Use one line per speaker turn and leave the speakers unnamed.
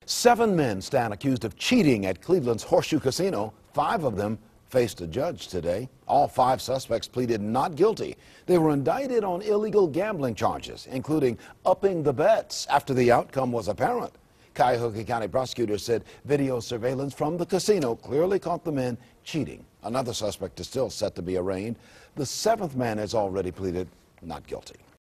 7 men stand accused of cheating at Cleveland's Horseshoe Casino. 5 of them faced a judge today. All 5 suspects pleaded not guilty. They were indicted on illegal gambling charges, including upping the bets after the outcome was apparent. Cuyahoga County prosecutors said video surveillance from the casino clearly caught the men cheating. Another suspect is still set to be arraigned. The 7th man has already pleaded not guilty.